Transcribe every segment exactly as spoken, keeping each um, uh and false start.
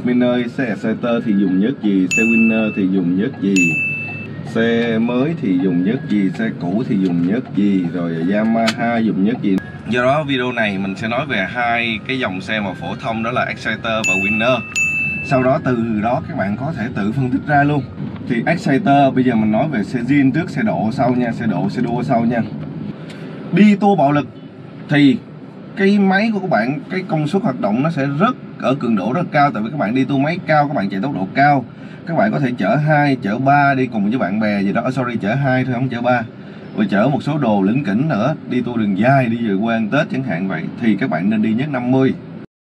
admin ơi, xe Exciter thì dùng nhớt gì, xe Winner thì dùng nhớt gì, xe mới thì dùng nhớt gì, xe cũ thì dùng nhớt gì, rồi Yamaha dùng nhớt gì. Do đó video này mình sẽ nói về hai cái dòng xe mà phổ thông, đó là Exciter và Winner. Sau đó từ đó các bạn có thể tự phân tích ra luôn. Thì Exciter bây giờ mình nói về xe zin trước, xe độ sau nha, xe độ xe đua sau nha. Đi tua bạo lực thì cái máy của các bạn, cái công suất hoạt động nó sẽ rất ở cường độ rất cao. Tại vì các bạn đi tua máy cao, các bạn chạy tốc độ cao, các bạn có thể chở hai, chở ba đi cùng với bạn bè gì đó. Sorry, chở hai thôi, không chở ba. Rồi chở một số đồ lỉnh kỉnh nữa, đi tua đường dài, đi về quê ăn Tết chẳng hạn vậy, thì các bạn nên đi nhớt năm mươi.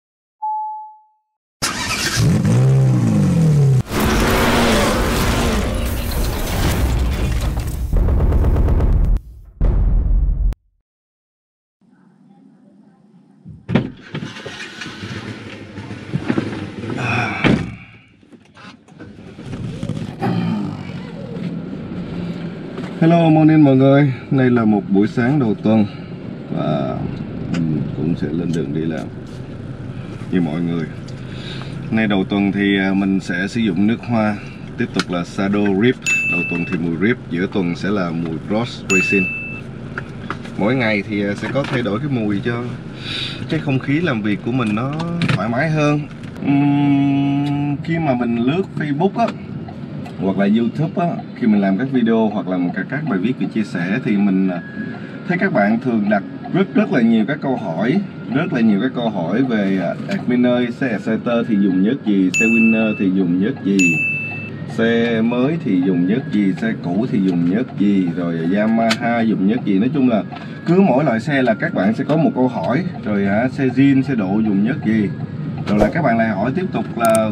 Hello morning mọi người, đây là một buổi sáng đầu tuần và mình cũng sẽ lên đường đi làm như mọi người. Nay đầu tuần thì mình sẽ sử dụng nước hoa, tiếp tục là Shadow Rip. Đầu tuần thì mùi Rip, giữa tuần sẽ là mùi Bros Racing. Mỗi ngày thì sẽ có thay đổi cái mùi cho cái không khí làm việc của mình nó thoải mái hơn. uhm, Khi mà mình lướt Facebook á, hoặc là YouTube á, khi mình làm các video hoặc là các các bài viết về chia sẻ thì mình thấy các bạn thường đặt rất rất là nhiều các câu hỏi, rất là nhiều các câu hỏi về admin ơi, xe Exciter thì dùng nhớt gì, xe Winner thì dùng nhớt gì, xe mới thì dùng nhớt gì, xe cũ thì dùng nhớt gì, rồi Yamaha dùng nhớt gì. Nói chung là cứ mỗi loại xe là các bạn sẽ có một câu hỏi. Rồi hả, xe zin, xe độ dùng nhớt gì, rồi là các bạn lại hỏi tiếp tục là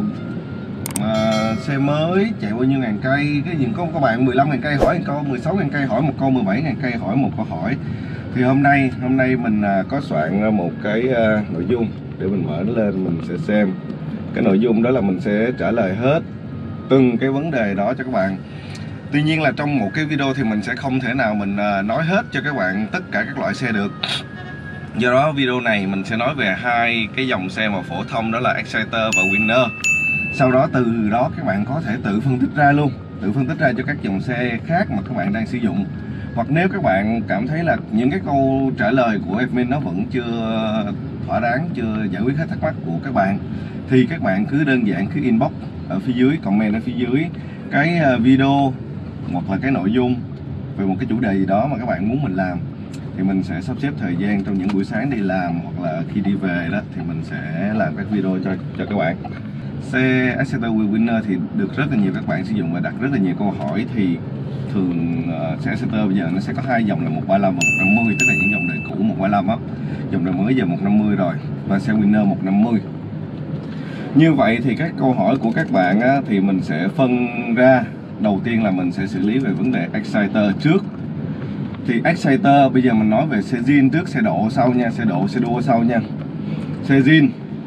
À, xe mới chạy bao nhiêu ngàn cây. Cái gì có các bạn mười lăm ngàn cây hỏi một câu, mười sáu ngàn cây hỏi một câu, mười bảy ngàn cây hỏi một câu hỏi. Thì hôm nay hôm nay mình à, có soạn ra một cái à, nội dung để mình mở nó lên, mình sẽ xem. Cái nội dung đó là mình sẽ trả lời hết từng cái vấn đề đó cho các bạn. Tuy nhiên là trong một cái video thì mình sẽ không thể nào mình à, nói hết cho các bạn tất cả các loại xe được. Do đó video này mình sẽ nói về hai cái dòng xe mà phổ thông, đó là Exciter và Winner. Sau đó từ đó các bạn có thể tự phân tích ra luôn, tự phân tích ra cho các dòng xe khác mà các bạn đang sử dụng. Hoặc nếu các bạn cảm thấy là những cái câu trả lời của admin nó vẫn chưa thỏa đáng, chưa giải quyết hết thắc mắc của các bạn, thì các bạn cứ đơn giản cứ inbox ở phía dưới, comment ở phía dưới cái video hoặc là cái nội dung về một cái chủ đề gì đó mà các bạn muốn mình làm. Thì mình sẽ sắp xếp thời gian trong những buổi sáng đi làm hoặc là khi đi về đó, thì mình sẽ làm các video cho cho các bạn. Xe Exciter Winner thì được rất là nhiều các bạn sử dụng và đặt rất là nhiều câu hỏi. Thì thường uh, xe Exciter bây giờ nó sẽ có hai dòng là một ba lăm và một năm mươi, tức là những dòng đời cũ một ba lăm á, dòng đời mới giờ một năm mươi rồi, và xe Winner một năm mươi. Như vậy thì các câu hỏi của các bạn á, thì mình sẽ phân ra. Đầu tiên là mình sẽ xử lý về vấn đề Exciter trước. Thì Exciter bây giờ mình nói về xe zin trước, xe độ sau nha, xe độ xe đua sau nha. Xe zin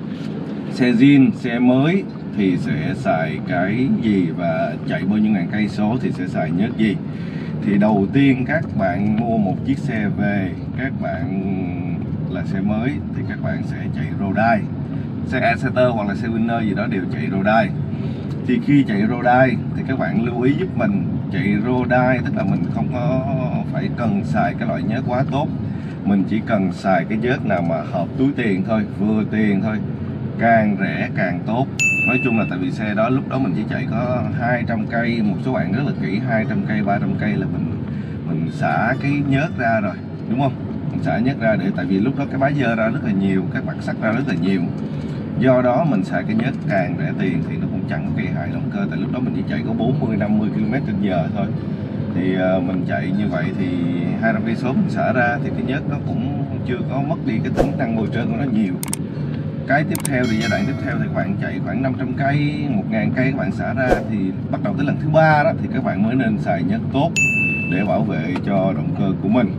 Xe zin, xe mới thì sẽ xài cái gì và chạy bao nhiêu ngàn cây số thì sẽ xài nhớt gì. Thì đầu tiên các bạn mua một chiếc xe về, các bạn là xe mới thì các bạn sẽ chạy Rodai. Xe Exciter hoặc là xe Winner gì đó đều chạy Rodai. Thì khi chạy Rodai thì các bạn lưu ý giúp mình, chạy Rodai tức là mình không có phải cần xài cái loại nhớt quá tốt. Mình chỉ cần xài cái nhớt nào mà hợp túi tiền thôi, vừa tiền thôi, càng rẻ càng tốt. Nói chung là tại vì xe đó lúc đó mình chỉ chạy có hai trăm cây, một số bạn rất là kỹ, hai trăm cây, ba trăm cây là mình mình xả cái nhớt ra rồi, đúng không? Mình xả nhớt ra để tại vì lúc đó cái bái dơ ra rất là nhiều, các bản sắc ra rất là nhiều. Do đó mình xài cái nhớt càng rẻ tiền thì nó cũng chẳng có gây hại động cơ. Tại lúc đó mình chỉ chạy có bốn mươi năm mươi ki lô mét trên giờ thôi. Thì uh, mình chạy như vậy thì hai trăm cây số mình xả ra thì cái nhớt nó cũng chưa có mất đi cái tính năng môi trường của nó nhiều. Cái tiếp theo thì giai đoạn tiếp theo thì các bạn chạy khoảng năm trăm cây, một ngàn cây các bạn xả ra, thì bắt đầu tới lần thứ ba đó thì các bạn mới nên xài nhớt tốt để bảo vệ cho động cơ của mình.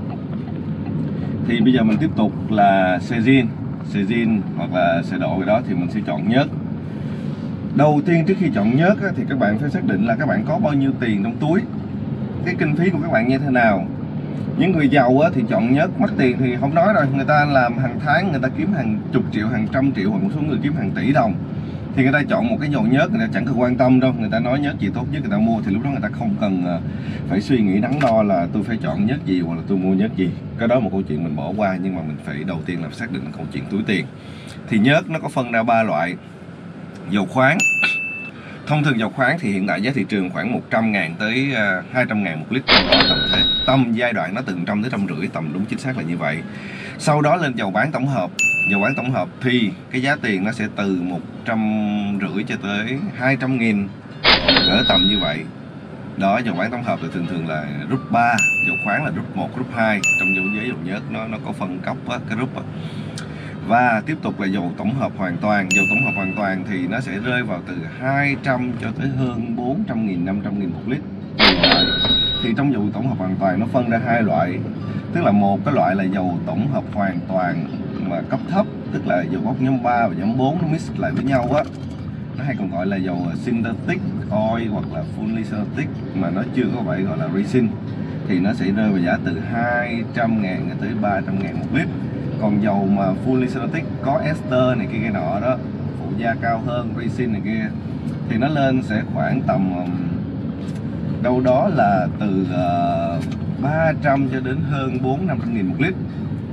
Thì bây giờ mình tiếp tục là xe zin, xe zin hoặc là xe độ cái đó thì mình sẽ chọn nhớt. Đầu tiên trước khi chọn nhớt á, thì các bạn phải xác định là các bạn có bao nhiêu tiền trong túi, cái kinh phí của các bạn như thế nào. Những người giàu á, thì chọn nhớt mắc tiền thì không nói rồi, người ta làm hàng tháng người ta kiếm hàng chục triệu, hàng trăm triệu, hoặc một số người kiếm hàng tỷ đồng. Thì người ta chọn một cái dầu nhớt người ta chẳng cần quan tâm đâu, người ta nói nhớt gì tốt nhất người ta mua, thì lúc đó người ta không cần phải suy nghĩ đắn đo là tôi phải chọn nhớt gì hoặc là tôi mua nhớt gì. Cái đó một câu chuyện mình bỏ qua, nhưng mà mình phải đầu tiên là xác định câu chuyện túi tiền. Thì nhớt nó có phân ra ba loại. Dầu khoáng, thông thường dầu khoáng thì hiện tại giá thị trường khoảng một trăm ngàn tới hai trăm ngàn một lít, tầm thế, tầm giai đoạn nó từ một trăm tới một trăm rưỡi, tầm đúng chính xác là như vậy. Sau đó lên dầu bán tổng hợp. Dầu bán tổng hợp thì cái giá tiền nó sẽ từ một trăm rưỡi cho tới hai trăm nghìn, cỡ tầm như vậy. Đó, dầu bán tổng hợp thì thường thường là group ba, dầu khoáng là group một, group hai. Trong dầu giấy dầu nhớt nó nó có phân cấp á, cái group á. Và tiếp tục là dầu tổng hợp hoàn toàn. Dầu tổng hợp hoàn toàn thì nó sẽ rơi vào từ hai trăm cho tới hơn bốn trăm nghìn, năm trăm nghìn một lít. Thì trong dầu tổng hợp hoàn toàn nó phân ra hai loại. Tức là một cái loại là dầu tổng hợp hoàn toàn mà cấp thấp, tức là dầu gốc nhóm ba và nhóm bốn nó mix lại với nhau á. Nó hay còn gọi là dầu synthetic oil hoặc là fully synthetic, mà nó chưa có vậy gọi là resin. Thì nó sẽ rơi vào giá từ hai trăm ngàn tới ba trăm ngàn một lít. Còn dầu mà fully synthetic có ester này kia cái nọ đó, phụ gia cao hơn, resin này kia, thì nó lên sẽ khoảng tầm đâu đó là từ uh, ba trăm cho đến hơn bốn năm trăm nghìn một lít.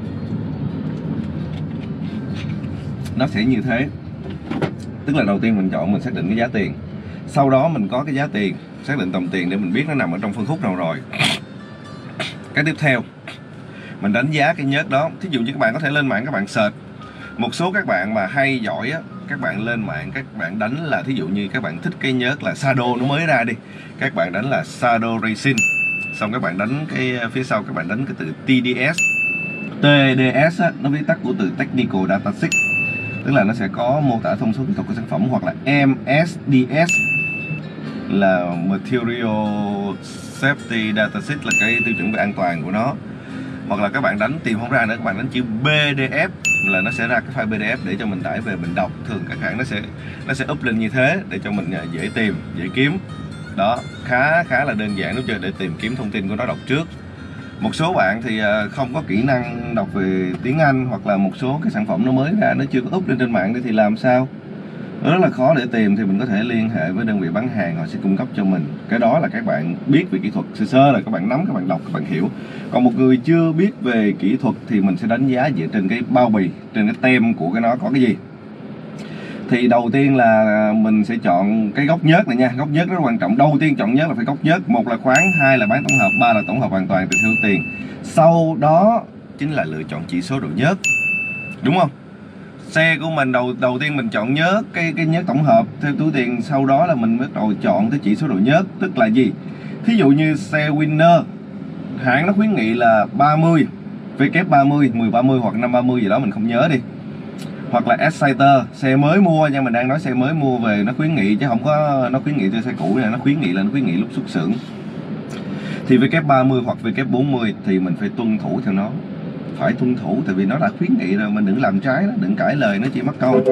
Nó sẽ như thế. Tức là đầu tiên mình chọn, mình xác định cái giá tiền. Sau đó mình có cái giá tiền, xác định tổng tiền để mình biết nó nằm ở trong phân khúc nào rồi. Cái tiếp theo, mình đánh giá cái nhớt đó. Thí dụ như các bạn có thể lên mạng các bạn search. Một số các bạn mà hay giỏi á, các bạn lên mạng các bạn đánh là, thí dụ như các bạn thích cái nhớt là Sado nó mới ra đi, các bạn đánh là Sado Resin. Xong các bạn đánh cái phía sau các bạn đánh cái từ tê đê ét. tê đê ét á, nó viết tắt của từ Technical Data Sheet, tức là nó sẽ có mô tả thông số kỹ thuật của sản phẩm. Hoặc là em ét đê ét là Material Safety Data Sheet, là cái tiêu chuẩn về an toàn của nó. Hoặc là các bạn đánh tìm không ra nữa, các bạn đánh chữ pê đê ép là nó sẽ ra cái file pê đê ép để cho mình tải về mình đọc. Thường các hãng nó sẽ nó sẽ up lên như thế để cho mình dễ tìm, dễ kiếm. Đó, khá khá là đơn giản đúng chưa, để tìm kiếm thông tin của nó đọc trước. Một số bạn thì không có kỹ năng đọc về tiếng Anh, hoặc là một số cái sản phẩm nó mới ra nó chưa có up lên trên mạng thì làm sao? Nó rất là khó để tìm. Thì mình có thể liên hệ với đơn vị bán hàng, họ sẽ cung cấp cho mình. Cái đó là các bạn biết về kỹ thuật sơ sơ, là các bạn nắm, các bạn đọc, các bạn hiểu. Còn một người chưa biết về kỹ thuật thì mình sẽ đánh giá dựa trên cái bao bì, trên cái tem của cái nó có cái gì. Thì đầu tiên là mình sẽ chọn cái gốc nhớt này nha. Gốc nhớt rất quan trọng. Đầu tiên chọn nhớt là phải gốc nhớt. Một là khoáng, hai là bán tổng hợp, ba là tổng hợp hoàn toàn tùy theo tiền. Sau đó chính là lựa chọn chỉ số độ nhớt, đúng không? Xe của mình đầu đầu tiên mình chọn nhớt, cái cái nhớt tổng hợp theo túi tiền. Sau đó là mình bắt đầu chọn cái chỉ số độ nhớt. Tức là gì? Thí dụ như xe Winner, hãng nó khuyến nghị là ba mươi, W ba mươi, mười ba mươi hoặc năm ba mươi gì đó mình không nhớ đi. Hoặc là Exciter, xe mới mua nha, mình đang nói xe mới mua về, nó khuyến nghị chứ không có nó khuyến nghị cho xe cũ này, nó khuyến nghị là nó khuyến nghị lúc xuất xưởng. Thì W ba mươi hoặc W bốn mươi thì mình phải tuân thủ theo nó. Phải tuân thủ, tại vì nó đã khuyến nghị rồi, mình đừng làm trái nó, đừng cãi lời nó, chỉ mắc câu.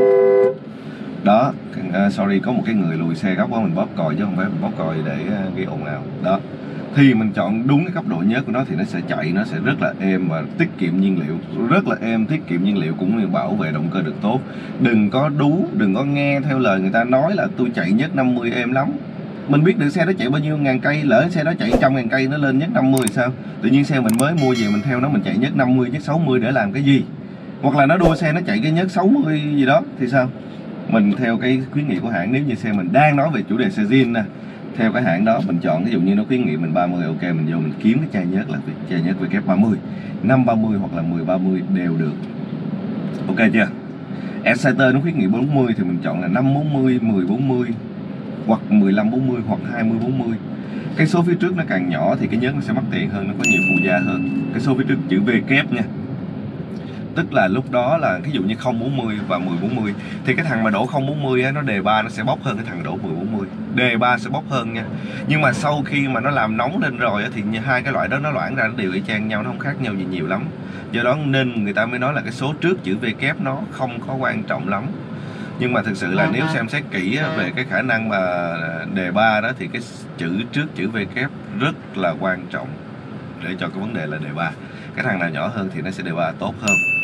Đó, uh, sorry, có một cái người lùi xe góc quá, mình bóp còi chứ không phải mình bóp còi để uh, gây ồn ào. Đó, thì mình chọn đúng cái cấp độ nhớt của nó thì nó sẽ chạy, nó sẽ rất là êm và tiết kiệm nhiên liệu. Rất là êm, tiết kiệm nhiên liệu cũng như bảo vệ động cơ được tốt. Đừng có đú, đừng có nghe theo lời người ta nói là tôi chạy nhớt năm mươi êm lắm. Mình biết được xe đó chạy bao nhiêu ngàn cây, lỡ xe đó chạy trăm ngàn cây nó lên nhớt năm mươi sao? Tự nhiên xe mình mới mua về mình theo nó mình chạy nhớt năm mươi, nhớt sáu mươi để làm cái gì? Hoặc là nó đua xe nó chạy cái nhớt sáu mươi gì đó thì sao? Mình theo cái khuyến nghị của hãng. Nếu như xe mình đang nói về chủ đề xe zin nè, theo cái hãng đó mình chọn, ví dụ như nó khuyến nghị mình ba mươi, ok, mình vô mình kiếm cái chai nhớt là chai nhớt W ba mươi, năm ba mươi hoặc là mười ba mươi đều được. Ok chưa? Exciter nó khuyến nghị bốn mươi thì mình chọn là năm bốn mươi, mười bốn mươi hoặc mười lăm bốn mươi hoặc hai mươi bốn mươi. Cái số phía trước nó càng nhỏ thì cái nhớt nó sẽ mắc tiền hơn, nó có nhiều phụ gia hơn. Cái số phía trước chữ V kép nha. Tức là lúc đó là ví dụ như không bốn mươi và mười bốn mươi thì cái thằng mà đổ không bốn mươi á, nó đề ba nó sẽ bốc hơn cái thằng đổ mười bốn mươi. Đề ba sẽ bốc hơn nha. Nhưng mà sau khi mà nó làm nóng lên rồi á, thì hai cái loại đó nó loãng ra nó đều y chang nhau, nó không khác nhau gì nhiều lắm. Do đó nên người ta mới nói là cái số trước chữ V kép nó không có quan trọng lắm. Nhưng mà thực sự là nếu xem xét kỹ về cái khả năng mà đề ba đó thì cái chữ trước chữ V kép rất là quan trọng để cho cái vấn đề là đề ba. Cái thằng nào nhỏ hơn thì nó sẽ đề ba tốt hơn.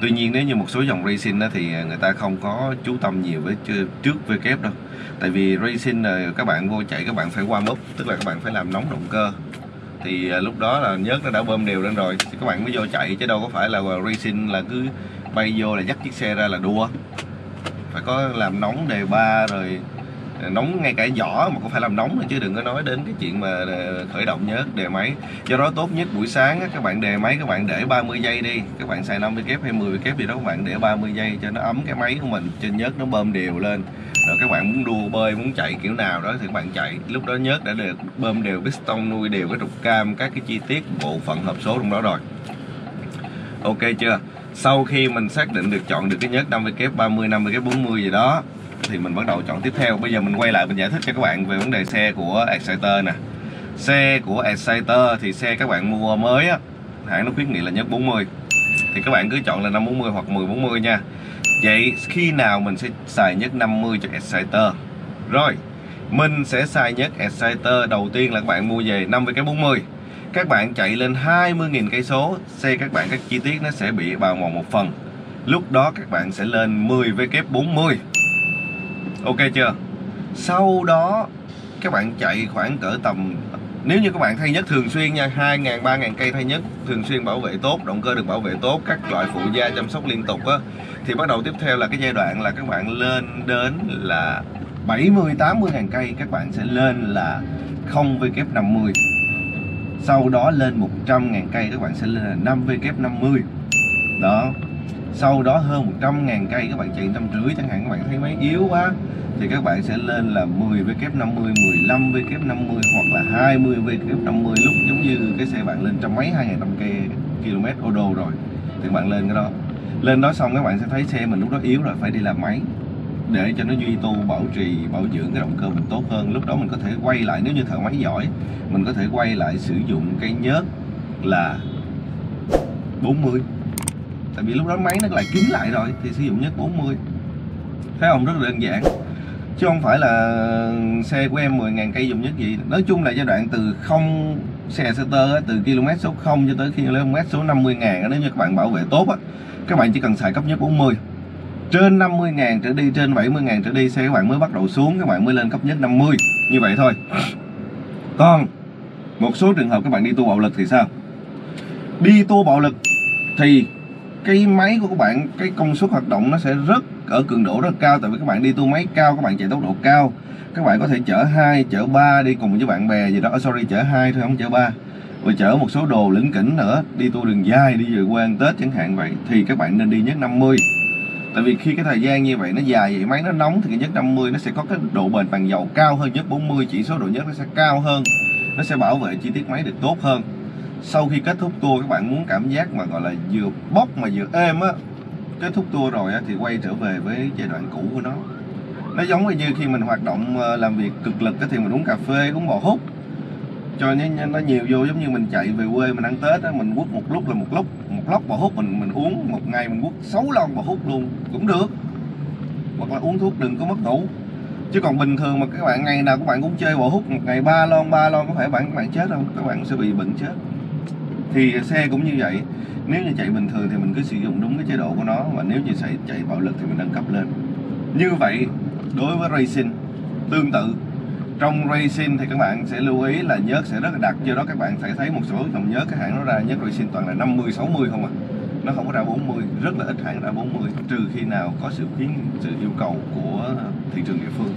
Tuy nhiên nếu như một số dòng racing đó thì người ta không có chú tâm nhiều với trước vê kép đâu. Tại vì racing là các bạn vô chạy các bạn phải warm up, tức là các bạn phải làm nóng động cơ. Thì lúc đó là nhớt nó đã bơm đều lên rồi thì các bạn mới vô chạy, chứ đâu có phải là racing là cứ bay vô là dắt chiếc xe ra là đua. Phải có làm nóng đề ba rồi nóng ngay cả giỏ mà cũng phải làm nóng rồi, chứ đừng có nói đến cái chuyện mà khởi động nhớt đề máy. Do đó tốt nhất buổi sáng á, các bạn đề máy các bạn để ba mươi giây đi, các bạn xài năm vê kép hay mười vê kép gì đó, các bạn để ba mươi giây cho nó ấm cái máy của mình, cho nhớt nó bơm đều lên. Rồi các bạn muốn đua bơi, muốn chạy kiểu nào đó thì các bạn chạy, lúc đó nhớt đã được bơm đều piston, nuôi đều cái trục cam, các cái chi tiết bộ phận hộp số trong đó rồi. Ok chưa? Sau khi mình xác định được chọn được cái nhớt năm vê kép ba mươi, năm vê kép bốn mươi gì đó thì mình bắt đầu chọn tiếp theo. Bây giờ mình quay lại mình giải thích cho các bạn về vấn đề xe của Exciter nè. Xe của Exciter thì xe các bạn mua mới á, hãng nó khuyến nghị là nhớt bốn mươi. Thì các bạn cứ chọn là năm bốn mươi hoặc mười bốn mươi nha. Vậy khi nào mình sẽ xài nhớt năm mươi cho Exciter? Rồi, mình sẽ xài nhớt Exciter đầu tiên là các bạn mua về năm vê kép bốn mươi. Các bạn chạy lên hai mươi nghìn cây số, xe các bạn các chi tiết nó sẽ bị bào mòn một phần. Lúc đó các bạn sẽ lên mười vê kép bốn mươi. Ok chưa? Sau đó các bạn chạy khoảng cỡ tầm, nếu như các bạn thay nhớt thường xuyên nha, hai nghìn, ba nghìn cây thay nhớt thường xuyên, bảo vệ tốt, động cơ được bảo vệ tốt, các loại phụ gia chăm sóc liên tục á, thì bắt đầu tiếp theo là cái giai đoạn là các bạn lên đến là bảy mươi, tám mươi ngàn cây, các bạn sẽ lên là không vê kép năm mươi. Sau đó lên một trăm ngàn cây các bạn sẽ lên là năm vê kép năm mươi. Đó. Sau đó hơn một trăm ngàn cây các bạn chạy trăm rưỡi chẳng hạn, các bạn thấy máy yếu quá thì các bạn sẽ lên là mười vê kép năm mươi, mười lăm vê kép năm mươi hoặc là hai mươi vê kép năm mươi, lúc giống như cái xe bạn lên trăm mấy, hai nghìn năm trăm km ô đô rồi thì bạn lên cái đó. Lên đó xong các bạn sẽ thấy xe mình lúc đó yếu rồi, phải đi làm máy để cho nó duy tu, bảo trì, bảo dưỡng cái động cơ mình tốt hơn. Lúc đó mình có thể quay lại, nếu như thợ máy giỏi, mình có thể quay lại sử dụng cái nhớt là bốn mươi. Tại vì lúc đó máy nó lại kín lại rồi thì sử dụng nhớt bốn mươi. Thấy không? Rất là đơn giản. Chứ không phải là xe của em mười ngàn cây dùng nhớt gì. Nói chung là giai đoạn từ không xe Exciter từ km số không cho tới khi km số năm mươi ngàn, nếu như các bạn bảo vệ tốt á, các bạn chỉ cần xài cấp nhớt bốn mươi. Trên năm mươi ngàn trở đi, trên bảy mươi ngàn trở đi, xe các bạn mới bắt đầu xuống, các bạn mới lên cấp nhớt năm mươi. Như vậy thôi. Còn một số trường hợp các bạn đi tua bạo lực thì sao? Đi tua bạo lực thì cái máy của các bạn, cái công suất hoạt động nó sẽ rất ở cường độ rất cao. Tại vì các bạn đi tua máy cao, các bạn chạy tốc độ cao, các bạn có thể chở hai, chở ba đi cùng với bạn bè gì đó. Sorry, chở hai thôi không chở ba. Rồi chở một số đồ lỉnh kỉnh nữa, đi tua đường dài, đi về quê ăn Tết chẳng hạn vậy, thì các bạn nên đi nhớt năm mươi. Tại vì khi cái thời gian như vậy nó dài vậy, máy nó nóng thì cái nhớt năm mươi nó sẽ có cái độ bền bằng dầu cao hơn nhớt bốn mươi, chỉ số độ nhớt nó sẽ cao hơn, nó sẽ bảo vệ chi tiết máy được tốt hơn. Sau khi kết thúc tour các bạn muốn cảm giác mà gọi là vừa bốc mà vừa êm á, kết thúc tour rồi á thì quay trở về với giai đoạn cũ của nó. Nó giống như khi mình hoạt động làm việc cực lực thì mình uống cà phê, uống bò hút cho nó nhiều vô, giống như mình chạy về quê mình ăn Tết á, mình quất một lúc là một lúc một lốc bò hút, mình mình uống một ngày mình quất sáu lon bò hút luôn cũng được. Hoặc là uống thuốc đừng có mất ngủ. Chứ còn bình thường mà các bạn ngày nào các bạn cũng chơi bò hút một ngày ba lon ba lon, có phải bạn các bạn chết không? Các bạn sẽ bị bệnh chết. Thì xe cũng như vậy, nếu như chạy bình thường thì mình cứ sử dụng đúng cái chế độ của nó, và nếu như chạy chạy bạo lực thì mình nâng cấp lên. Như vậy đối với racing tương tự. Trong racing thì các bạn sẽ lưu ý là nhớt sẽ rất là đặc, do đó các bạn sẽ thấy một số dòng nhớt cái hãng nó ra nhớt racing toàn là năm mươi, sáu mươi không à. Nó không có ra bốn mươi, rất là ít hãng ra bốn mươi, trừ khi nào có sự khuyến sự yêu cầu của thị trường địa phương.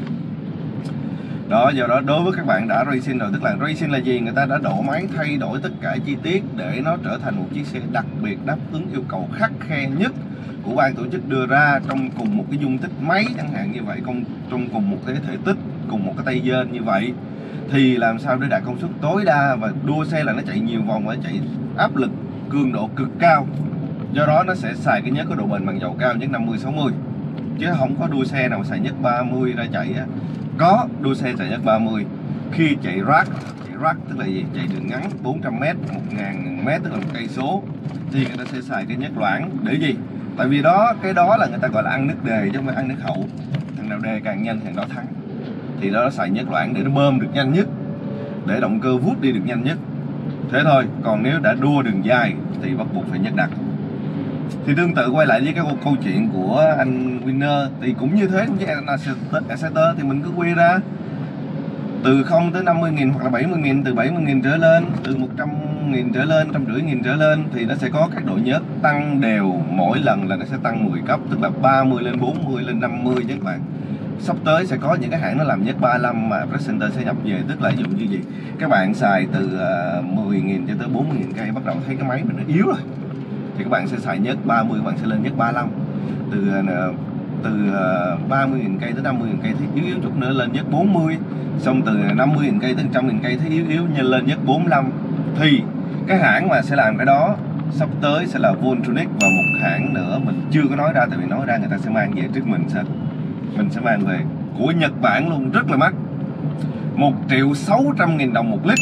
Đó, do đó đối với các bạn đã racing rồi, tức là racing là gì? Người ta đã độ máy, thay đổi tất cả chi tiết để nó trở thành một chiếc xe đặc biệt, đáp ứng yêu cầu khắt khe nhất của ban tổ chức đưa ra trong cùng một cái dung tích máy chẳng hạn như vậy, trong cùng một cái thể tích, cùng một cái tay dên như vậy, thì làm sao để đạt công suất tối đa. Và đua xe là nó chạy nhiều vòng, phải chạy áp lực cường độ cực cao, do đó nó sẽ xài cái nhớt có độ bền bằng dầu cao, nhớt năm mươi, sáu mươi, chứ không có đua xe nào xài nhớt ba mươi ra chạy á. Có đua xe chạy nhớt ba mươi khi chạy rack, chạy rack tức là gì? Chạy đường ngắn bốn trăm mét, một nghìn mét tức là một cây số, thì người ta sẽ xài cái nhớt loãng để gì? Tại vì đó, cái đó là người ta gọi là ăn nước đề chứ không phải ăn nước hậu. Thằng nào đề càng nhanh thằng đó thắng. Thì đó nó xài nhớt loãng để nó bơm được nhanh nhất, để động cơ vút đi được nhanh nhất. Thế thôi. Còn nếu đã đua đường dài thì bắt buộc phải nhớt đặc. Thì tương tự quay lại với cái câu, câu chuyện của anh Winner thì cũng như thế, với Exciter thì mình cứ quy ra từ không tới năm mươi nghìn hoặc là bảy mươi nghìn, từ bảy mươi nghìn trở lên, từ một trăm nghìn trở lên, một trăm rưỡi nghìn trở lên thì nó sẽ có các độ nhớt tăng đều, mỗi lần là nó sẽ tăng mười cấp, tức là ba mươi lên bốn mươi lên năm mươi chứ các bạn. Sắp tới sẽ có những cái hãng nó làm nhớt ba mươi lăm mà Presenter sẽ nhập về, tức là ví dụ như gì các bạn xài từ mười nghìn cho tới bốn mươi nghìn cây bắt đầu thấy cái máy mình nó yếu rồi thì các bạn sẽ xài nhớt ba mươi, các bạn sẽ lên nhớt ba mươi lăm. Từ từ ba mươi nghìn cây tới năm mươi nghìn cây thấy yếu yếu chút nữa lên nhớt bốn mươi, xong từ năm mươi nghìn cây tới một trăm nghìn cây thấy yếu yếu nhân lên nhớt bốn mươi lăm. Thì cái hãng mà sẽ làm cái đó sắp tới sẽ là Voltronic, và một hãng nữa mình chưa có nói ra tại vì nói ra người ta sẽ mang về trước mình sao mình sẽ mang về của Nhật Bản luôn, rất là mắc, một triệu sáu trăm nghìn đồng một lít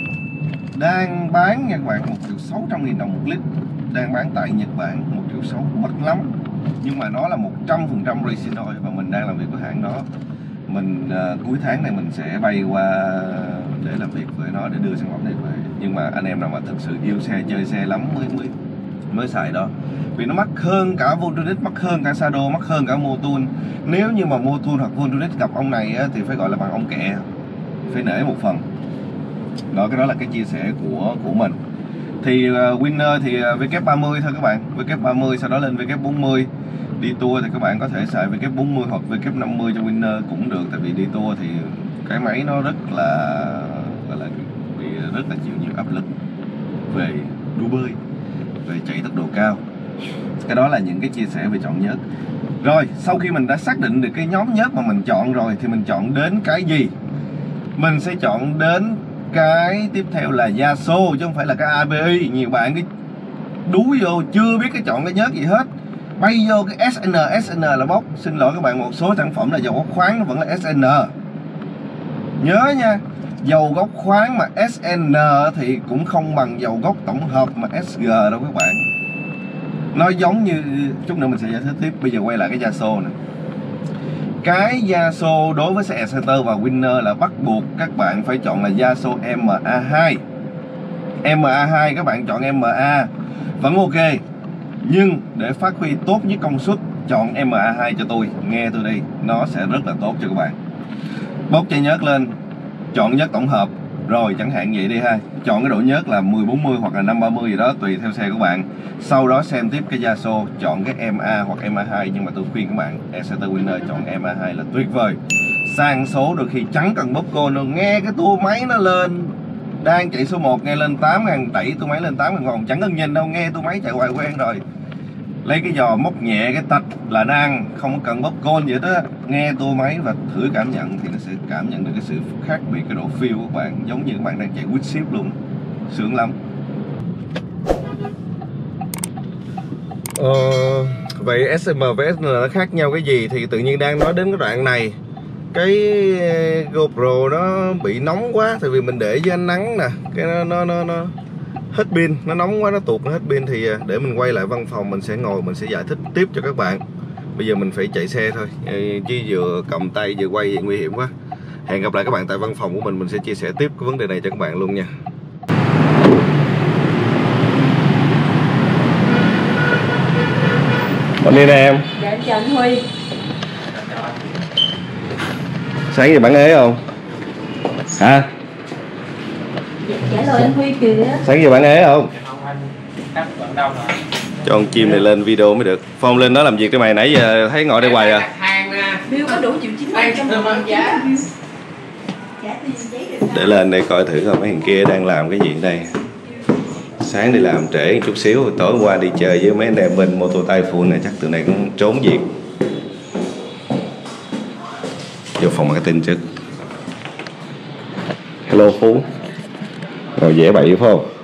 đang bán nha các bạn, một triệu sáu trăm nghìn đồng một lít đang bán tại Nhật Bản, một triệu sáu mắc lắm, nhưng mà nó là một trăm phần trăm racing oil và mình đang làm việc với hãng đó. Mình uh, cuối tháng này mình sẽ bay qua để làm việc với nó để đưa sản phẩm này về, nhưng mà anh em nào mà thực sự yêu xe, chơi xe lắm mới mới mới xài đó, vì nó mắc hơn cả Voltronic, mắc hơn cả Shadow, mắc hơn cả Motul. Nếu như mà Motul hoặc Voltronic gặp ông này á, thì phải gọi là bằng ông kẹ, phải nể một phần đó. Cái đó là cái chia sẻ của của mình. Thì uh, Winner thì uh, W ba mươi thôi các bạn, W ba mươi sau đó lên W bốn mươi. Đi tour thì các bạn có thể xài W bốn mươi hoặc W năm mươi cho Winner cũng được, tại vì đi tour thì cái máy nó rất là gọi là bị rất là chịu nhiều áp lực về đu bơi, về chạy tốc độ cao. Cái đó là những cái chia sẻ về chọn nhớt. Rồi sau khi mình đã xác định được cái nhóm nhớt mà mình chọn rồi thì mình chọn đến cái gì? Mình sẽ chọn đến cái tiếp theo là Yaso chứ không phải là cái a bê i. Nhiều bạn cái đú vô chưa biết cái chọn cái nhớt gì hết, bay vô cái ét en, ét en là bốc. Xin lỗi các bạn, một số sản phẩm là dầu gốc khoáng nó vẫn là ét en. Nhớ nha, dầu gốc khoáng mà ét en thì cũng không bằng dầu gốc tổng hợp mà ét giê đâu các bạn. Nó giống như, chút nữa mình sẽ giải thích tiếp. Bây giờ quay lại cái Yaso nè. Cái Yaso đối với xe Exciter và Winner là bắt buộc các bạn phải chọn là Yaso em a hai. em a hai các bạn chọn em a vẫn ok, nhưng để phát huy tốt nhất công suất chọn em a hai cho tôi, nghe tôi đi, nó sẽ rất là tốt cho các bạn. Bốc chai nhớt lên, chọn nhớt tổng hợp, rồi chẳng hạn vậy đi ha, chọn cái độ nhớt là mười bốn mươi hoặc là năm ba mươi gì đó tùy theo xe của bạn. Sau đó xem tiếp cái Yaso, chọn cái em a hoặc em a hai, nhưng mà tôi khuyên các bạn Exciter Winner chọn em a hai là tuyệt vời. Sang số đôi khi chẳng cần bóp cô nữa, nghe cái tua máy nó lên, đang chạy số một nghe lên tám ngàn, đẩy tua máy lên tám ngàn vòng, chẳng cần nhìn đâu, nghe tua máy chạy hoài quen rồi. Lấy cái giò móc nhẹ cái tạch là đang, không cần bóp côn vậy đó, nghe tua máy và thử cảm nhận thì nó sẽ cảm nhận được cái sự khác biệt, cái độ feel của các bạn giống như các bạn đang chạy quýt ship luôn, sướng lắm. Ờ, vậy ét em và ét en nó khác nhau cái gì? Thì tự nhiên đang nói đến cái đoạn này, cái GoPro nó bị nóng quá, tại vì mình để dưới ánh nắng nè, cái nó nó nó, nó hết pin, nó nóng quá, nó tuột, nó hết pin. Thì để mình quay lại văn phòng mình sẽ ngồi mình sẽ giải thích tiếp cho các bạn. Bây giờ mình phải chạy xe thôi, chứ vừa cầm tay vừa quay nguy hiểm quá. Hẹn gặp lại các bạn tại văn phòng của mình, mình sẽ chia sẻ tiếp cái vấn đề này cho các bạn luôn nha. Bạn đi nè em. Dạ em chào anh Huy. Sáng giờ bạn ế không? Hả? Dạ, trả lời anh Huy kìa. Sáng giờ bạn ế không? Cho con chim này lên video mới được. Phong lên đó làm việc cho mày, nãy giờ thấy ngồi đây hoài à. Bill có đủ triệu chín mươi trăm đồng giá. Để lên đây coi thử coi mấy thằng kia đang làm cái gì ở đây. Sáng đi làm trễ một chút xíu, tối qua đi chơi với mấy anh em bên Moto Typhoon này, chắc tụi này cũng trốn việc. Vô phòng marketing trước. Hello Phú. Rồi dễ bậy phải không?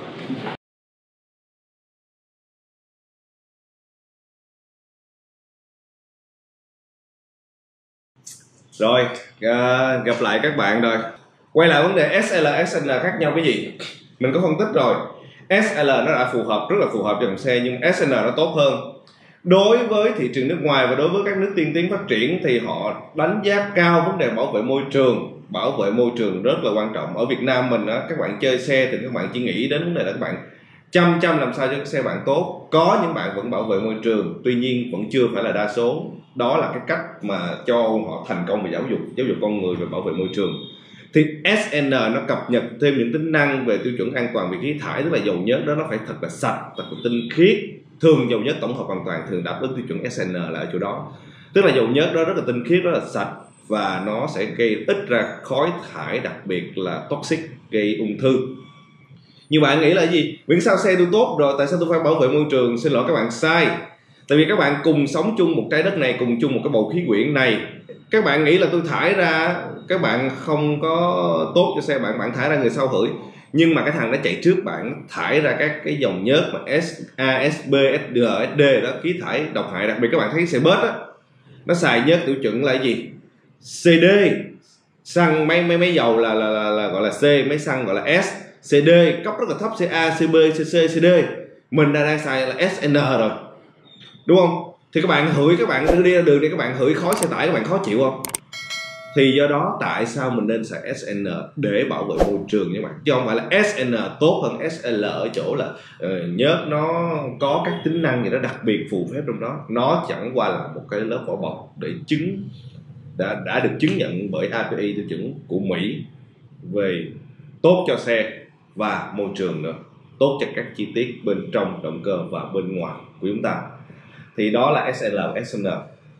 Rồi, uh, gặp lại các bạn rồi. Quay lại vấn đề ét lờ, ét en khác nhau cái gì? Mình có phân tích rồi. ét lờ nó đã phù hợp, rất là phù hợp cho dòng xe, nhưng ét en nó tốt hơn. Đối với thị trường nước ngoài và đối với các nước tiên tiến phát triển thì họ đánh giá cao vấn đề bảo vệ môi trường. Bảo vệ môi trường rất là quan trọng. Ở Việt Nam mình á, các bạn chơi xe thì các bạn chỉ nghĩ đến vấn đề là các bạn chăm chăm làm sao cho cái xe bạn tốt. Có những bạn vẫn bảo vệ môi trường, tuy nhiên vẫn chưa phải là đa số. Đó là cái cách mà cho họ thành công về giáo dục giáo dục con người về bảo vệ môi trường. Thì ét en nó cập nhật thêm những tính năng về tiêu chuẩn an toàn về khí thải, tức là dầu nhớt đó nó phải thật là sạch, thật là tinh khiết. Thường dầu nhớt tổng hợp hoàn toàn thường đáp ứng tiêu chuẩn ét en là ở chỗ đó, tức là dầu nhớt đó rất là tinh khiết, rất là sạch, và nó sẽ gây ít ra khói thải, đặc biệt là toxic, gây ung thư. Nhưng bạn nghĩ là gì? Miễn sao xe tôi tốt rồi, tại sao tôi phải bảo vệ môi trường? Xin lỗi các bạn, sai. Tại vì các bạn cùng sống chung một trái đất này, cùng chung một cái bầu khí quyển này. Các bạn nghĩ là tôi thải ra, các bạn không có tốt cho xe bạn, bạn thải ra người sau hửi. Nhưng mà cái thằng nó chạy trước bạn thải ra các cái dòng nhớt mà a ét bê, ét đê, ét đê đó, khí thải độc hại. Đặc biệt các bạn thấy xe bus á, nó xài nhớt tiêu chuẩn là gì? xê đê. Xăng mấy mấy mấy dầu là, là, là, là gọi là C, mấy xăng gọi là S. xê đê cấp rất là thấp, xê a, xê bê, xê xê, xê đê. Mình đã đang xài là ét en rồi, đúng không? Thì các bạn hửi, các bạn đi ra đường để các bạn hửi khói xe tải, các bạn khó chịu không? Thì do đó tại sao mình nên xài ét en để bảo vệ môi trường các bạn, chứ không phải là ét en tốt hơn ét lờ ở chỗ là uh, nhớt nó có các tính năng gì đó đặc biệt phù phép trong đó. Nó chẳng qua là một cái lớp vỏ bọc để chứng đã đã được chứng nhận bởi a pê i tiêu chuẩn của Mỹ về tốt cho xe và môi trường nữa, tốt cho các chi tiết bên trong động cơ và bên ngoài của chúng ta. Thì đó là ét lờ, ét en.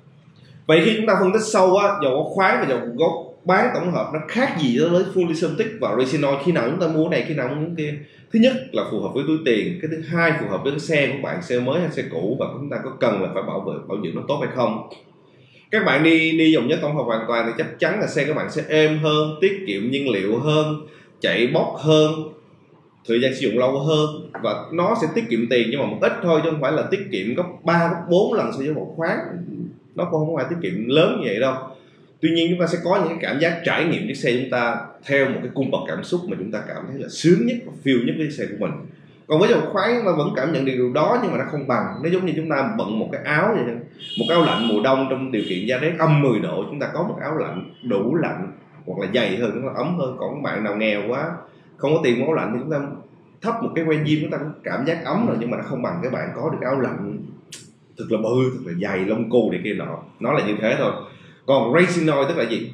Vậy khi chúng ta phân tích sâu á, dầu có khoáng và dầu gốc bán tổng hợp nó khác gì với fully synthetic và resinol? Khi nào chúng ta mua này, khi nào mua kia? Thứ nhất là phù hợp với túi tiền, cái thứ hai phù hợp với cái xe của bạn, xe mới hay xe cũ, và chúng ta có cần là phải bảo vệ bảo dưỡng nó tốt hay không. Các bạn đi đi dòng nhớt tổng hợp hoàn toàn thì chắc chắn là xe các bạn sẽ êm hơn, tiết kiệm nhiên liệu hơn, chạy bốc hơn, thời gian sử dụng lâu hơn, và nó sẽ tiết kiệm tiền nhưng mà một ít thôi, chứ không phải là tiết kiệm gấp ba gấp bốn lần so với một khoáng. Nó cũng không phải tiết kiệm lớn như vậy đâu. Tuy nhiên chúng ta sẽ có những cái cảm giác trải nghiệm chiếc xe chúng ta theo một cái cung bậc cảm xúc mà chúng ta cảm thấy là sướng nhất và feel nhất với chiếc xe của mình. Còn với dầu khoáng chúng ta vẫn cảm nhận được điều đó, nhưng mà nó không bằng. Nó giống như chúng ta bận một cái áo vậy, một cái áo lạnh mùa đông trong điều kiện giá rét âm mười độ, chúng ta có một áo lạnh đủ lạnh hoặc là dày hơn, nó ấm hơn. Còn các bạn nào nghèo quá, không có tiền mua áo lạnh thì chúng ta thấp một cái que diêm, chúng ta cũng cảm giác ấm rồi, nhưng mà nó không bằng các bạn có được áo lạnh thật là bự, thật là dày, lông cù này kia nọ. Nó là như thế thôi. Còn resinol tức là gì?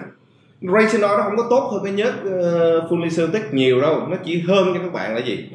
Resinol nó không có tốt hơn cái nhớt uh, fully synthetic nhiều đâu, nó chỉ hơn cho các bạn là gì?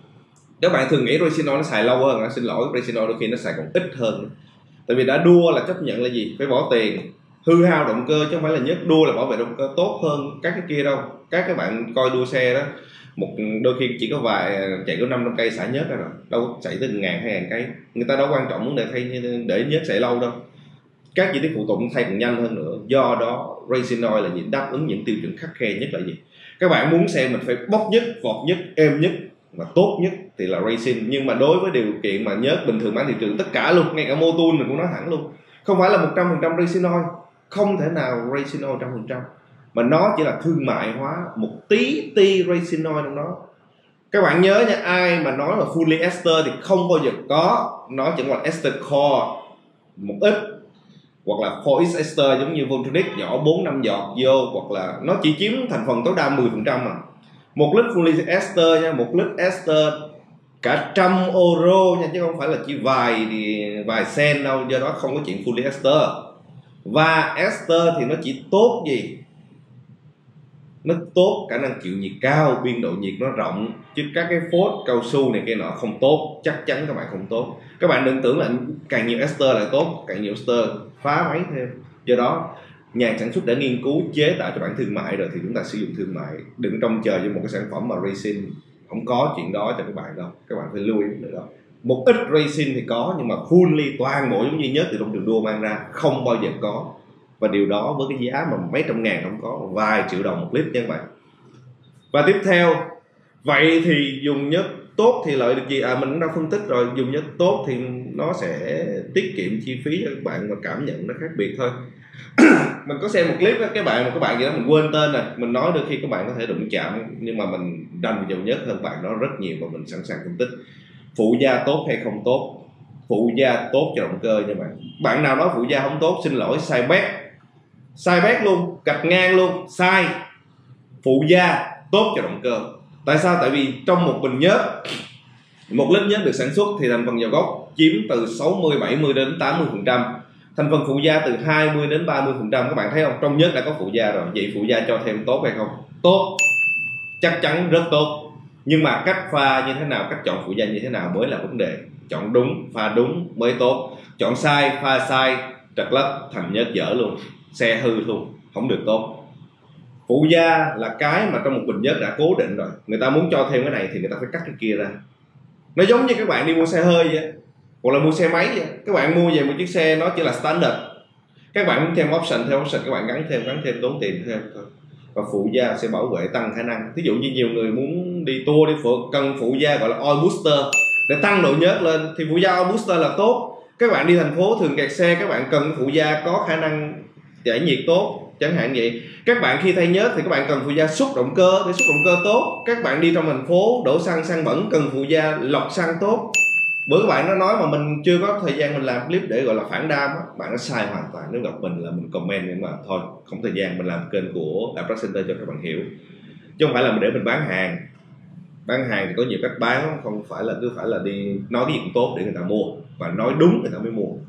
Các bạn thường nghĩ resinol nó xài lâu hơn, xin lỗi, resinol đôi khi nó xài còn ít hơn. Tại vì đã đua là chấp nhận là gì? Phải bỏ tiền, hư hao động cơ, chứ không phải là nhớt đua là bảo vệ động cơ tốt hơn các cái kia đâu. Các các bạn coi đua xe đó, một đôi khi chỉ có vài chạy có năm trăm cây xả nhớt rồi, đâu chạy tới ngàn hai ngàn cây. Người ta đâu quan trọng vấn đề thay để nhớt chạy lâu đâu. Các chi tiết phụ tùng thay còn nhanh hơn nữa. Do đó resinol là gì? Đáp ứng những tiêu chuẩn khắt khe nhất là gì? Các bạn muốn xe mình phải bốc nhất, vọt nhất, êm nhất và tốt nhất thì là resin. Nhưng mà đối với điều kiện mà nhớt bình thường bán thị trường tất cả luôn, ngay cả Motul mình cũng nói thẳng luôn, không phải là một trăm phần trăm resinol, không thể nào resinol một trăm phần trăm, mà nó chỉ là thương mại hóa một tí ti resinol trong đó. Các bạn nhớ nha, ai mà nói là fully ester thì không bao giờ có, nó chỉ là ester core một ít, hoặc là four x ester giống như Voltronic nhỏ bốn năm giọt vô, hoặc là nó chỉ chiếm thành phần tối đa mười phần trăm mà. Một lít fully ester nha, một lít ester cả trăm euro nha, chứ không phải là chỉ vài vài sen đâu. Do đó không có chuyện fully ester. Và ester thì nó chỉ tốt gì? Nó tốt khả năng chịu nhiệt cao, biên độ nhiệt nó rộng, chứ các cái phốt cao su này kia nọ không tốt, chắc chắn các bạn không tốt. Các bạn đừng tưởng là càng nhiều ester là tốt, càng nhiều ester phá máy thêm. Do đó nhà sản xuất đã nghiên cứu chế tạo cho bạn thương mại rồi thì chúng ta sử dụng thương mại, đừng trông chờ với một cái sản phẩm mà resin. Không có chuyện đó cho các bạn đâu, các bạn phải lưu ý nữa đó. Một ít resin thì có, nhưng mà fully toàn bộ giống như nhớt từ trong đường đua mang ra không bao giờ có. Và điều đó với cái giá mà mấy trăm ngàn không có, vài triệu đồng một lít nha các bạn. Và tiếp theo, vậy thì dùng nhớt tốt thì lợi được gì? À, mình cũng đã phân tích rồi, dùng nhớt tốt thì nó sẽ tiết kiệm chi phí cho các bạn và cảm nhận nó khác biệt thôi. Mình có xem một clip đó, cái bạn một các bạn gì đó mình quên tên rồi, mình nói đôi khi các bạn có thể đụng chạm, nhưng mà mình đành dầu nhớt hơn bạn đó rất nhiều, và mình sẵn sàng phân tích phụ gia tốt hay không tốt. Phụ gia tốt cho động cơ nha bạn. Bạn nào nói phụ gia không tốt, xin lỗi, sai bét. Sai bét luôn, gạch ngang luôn, sai. Phụ gia tốt cho động cơ. Tại sao? Tại vì trong một bình nhớt Một lít nhớt được sản xuất thì thành phần vào gốc chiếm từ sáu mươi bảy mươi đến tám mươi phần trăm, thành phần phụ gia từ hai mươi đến ba mươi phần trăm. Các bạn thấy không, trong nhớt đã có phụ gia rồi, vậy phụ gia cho thêm tốt hay không? Tốt, chắc chắn rất tốt. Nhưng mà cách pha như thế nào, cách chọn phụ gia như thế nào mới là vấn đề. Chọn đúng, pha đúng mới tốt. Chọn sai, pha sai, trật lất thành nhớt dở luôn, xe hư luôn, không được tốt. Phụ gia là cái mà trong một bình nhớt đã cố định rồi, người ta muốn cho thêm cái này thì người ta phải cắt cái kia ra. Nó giống như các bạn đi mua xe hơi vậy, hoặc là mua xe máy vậy. Các bạn mua về một chiếc xe nó chỉ là standard, các bạn muốn thêm option, thêm option các bạn gắn thêm, gắn thêm tốn tiền thêm thôi. Và phụ gia sẽ bảo vệ tăng khả năng. Thí dụ như nhiều người muốn đi tour, đi phụ, cần phụ gia gọi là oil booster để tăng độ nhớt lên, thì phụ gia oil booster là tốt. Các bạn đi thành phố thường kẹt xe, các bạn cần phụ gia có khả năng giải nhiệt tốt chẳng hạn vậy. Các bạn khi thay nhớt thì các bạn cần phụ gia xúc động cơ để xúc động cơ tốt. Các bạn đi trong thành phố đổ xăng, xăng bẩn, cần phụ gia lọc xăng tốt. Bữa các bạn nó nói mà mình chưa có thời gian mình làm clip để gọi là phản đam á, bạn nó sai hoàn toàn. Nếu gặp mình là mình comment, nhưng mà thôi không thời gian, mình làm kênh của Apex Center cho các bạn hiểu, chứ không phải là mình để mình bán hàng. Bán hàng thì có nhiều cách bán, không phải là cứ phải là đi nói cái gì cũng tốt để người ta mua, và nói đúng người ta mới mua.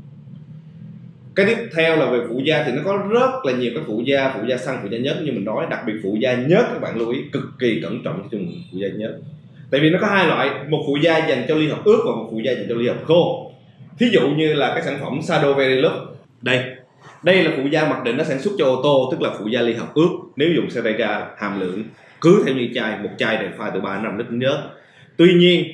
Cái tiếp theo là về phụ gia thì nó có rất là nhiều các phụ gia, phụ gia xăng, phụ gia nhớt như mình nói. Đặc biệt phụ gia nhớt các bạn lưu ý cực kỳ cẩn trọng trong phụ gia nhớt, tại vì nó có hai loại, một phụ gia dành cho ly hợp ướt và một phụ gia dành cho ly hợp khô. Thí dụ như là cái sản phẩm Shadow Verilux đây, đây là phụ gia mặc định nó sản xuất cho ô tô, tức là phụ gia ly hợp ướt. Nếu dùng Sereca hàm lượng cứ theo như chai, một chai này pha từ ba đến năm lít nhớt. Tuy nhiên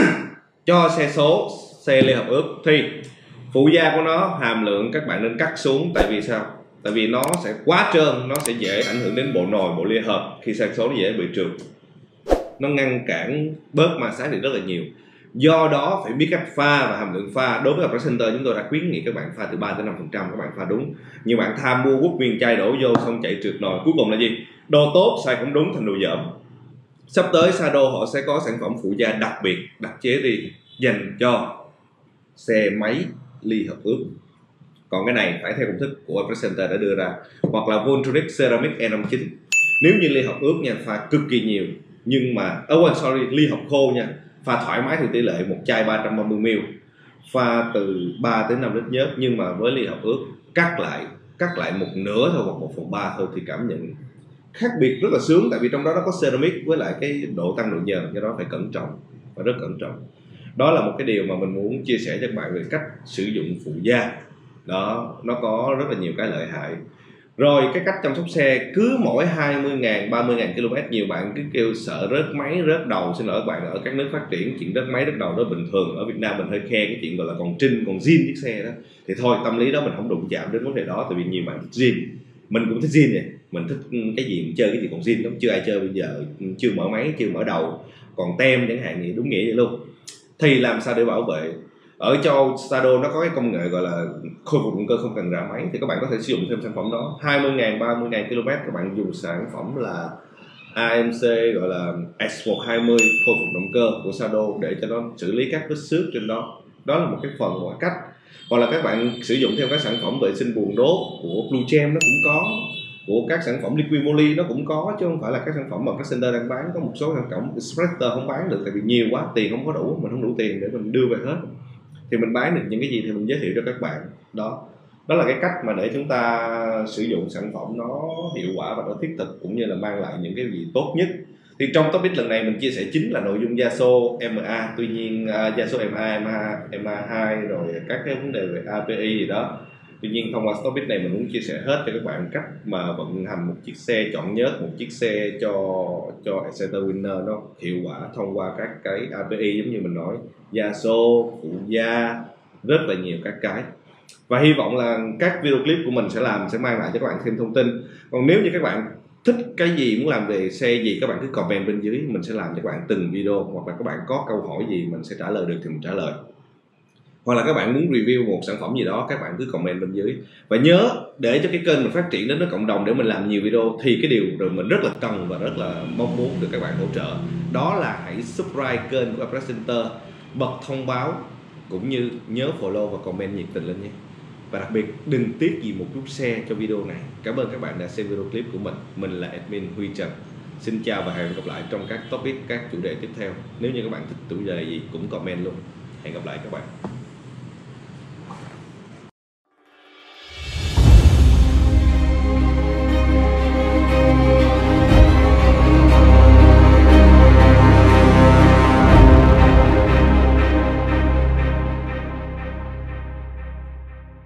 cho xe số, xe ly hợp ướt thì phụ gia của nó hàm lượng các bạn nên cắt xuống. Tại vì sao? Tại vì nó sẽ quá trơn, nó sẽ dễ ảnh hưởng đến bộ nồi, bộ ly hợp. Khi xe số nó dễ bị trượt, nó ngăn cản bớt ma sát được rất là nhiều. Do đó phải biết cách pha và hàm lượng pha. Đối với Apex Center chúng tôi đã khuyến nghị các bạn pha từ ba đến năm phần trăm, các bạn pha đúng. Nhiều bạn tham mua quất nguyên chai đổ vô xong chạy trượt nồi, cuối cùng là gì? Đồ tốt sai cũng đúng thành đồ dởm. Sắp tới Shadow họ sẽ có sản phẩm phụ gia đặc biệt, đặc chế riêng dành cho xe máy ly hợp ướt. Còn cái này phải theo công thức của Apex Center đã đưa ra, hoặc là Voltronic Ceramic E năm chín. Nếu như ly hợp ướt nha, pha cực kỳ nhiều, nhưng mà oh sorry ly hợp khô nha, pha thoải mái theo tỷ lệ một chai ba trăm ba mươi mi li lít, pha từ ba tới năm lít nhớt. Nhưng mà với ly hợp ướt cắt lại cắt lại một nửa thôi, hoặc một phần ba thôi, thì cảm nhận khác biệt rất là sướng. Tại vì trong đó nó có ceramic với lại cái độ tăng độ nhờn, do đó phải cẩn trọng và rất cẩn trọng. Đó là một cái điều mà mình muốn chia sẻ cho các bạn về cách sử dụng phụ gia. Đó, nó có rất là nhiều cái lợi hại. Rồi cái cách chăm sóc xe, cứ mỗi hai mươi ngàn, ba mươi ngàn ki lô mét, nhiều bạn cứ kêu sợ rớt máy, rớt đầu. Xin lỗi các bạn, ở các nước phát triển chuyện rớt máy, rớt đầu đó bình thường. Ở Việt Nam mình hơi khe cái chuyện gọi là còn trinh, còn zin chiếc xe đó. Thì thôi, tâm lý đó mình không đụng chạm đến vấn đề đó, tại vì nhiều bạn thích zin. Mình cũng thích zin này, mình thích cái gì mình chơi cái gì còn zin lắm. Chưa ai chơi bây giờ, chưa mở máy, chưa mở đầu, còn tem chẳng hạn, gì đúng nghĩa vậy luôn. Thì làm sao để bảo vệ? Ở châu Âu, Shadow nó có cái công nghệ gọi là khôi phục động cơ không cần rã máy, thì các bạn có thể sử dụng thêm sản phẩm đó. Hai mươi ngàn, ba mươi ngàn ki lô mét các bạn dùng sản phẩm là a em xê gọi là X một hai mươi khôi phục động cơ của Shadow để cho nó xử lý các vết xước trên đó. Đó là một cái phần mọi cách. Hoặc là các bạn sử dụng thêm các sản phẩm vệ sinh buồng đốt của Blue Gem nó cũng có, của các sản phẩm Liqui Moly nó cũng có, chứ không phải là các sản phẩm mà Apex Center đang bán. Có một số sản phẩm Spreader không bán được tại vì nhiều quá, tiền không có đủ, mình không đủ tiền để mình đưa về hết. Thì mình bán được những cái gì thì mình giới thiệu cho các bạn. Đó, đó là cái cách mà để chúng ta sử dụng sản phẩm nó hiệu quả và nó thiết thực, cũng như là mang lại những cái gì tốt nhất. Thì trong topic lần này mình chia sẻ chính là nội dung Yaso em a. Tuy nhiên uh, Yaso em a, em a, em a hai rồi các cái vấn đề về a pê i gì đó. Tuy nhiên thông qua topic này mình muốn chia sẻ hết cho các bạn cách mà vận hành một chiếc xe chọn nhớt, một chiếc xe cho cho Exciter Winner nó hiệu quả thông qua các cái a pê i giống như mình nói, Yaso, phụ gia, rất là nhiều các cái. Và hy vọng là các video clip của mình sẽ làm sẽ mang lại cho các bạn thêm thông tin. Còn nếu như các bạn thích cái gì, muốn làm về xe gì, các bạn cứ comment bên dưới, mình sẽ làm cho các bạn từng video. Hoặc là các bạn có câu hỏi gì mình sẽ trả lời được thì mình trả lời. Hoặc là các bạn muốn review một sản phẩm gì đó, các bạn cứ comment bên dưới. Và nhớ để cho cái kênh mình phát triển đến với cộng đồng, để mình làm nhiều video, thì cái điều rồi mình rất là cần và rất là mong muốn được các bạn hỗ trợ. Đó là hãy subscribe kênh của Apex Center, bật thông báo, cũng như nhớ follow và comment nhiệt tình lên nhé. Và đặc biệt đừng tiếc gì một chút share cho video này. Cảm ơn các bạn đã xem video clip của mình. Mình là admin Huy Trần. Xin chào và hẹn gặp lại trong các topic, các chủ đề tiếp theo. Nếu như các bạn thích chủ đề gì cũng comment luôn. Hẹn gặp lại các bạn.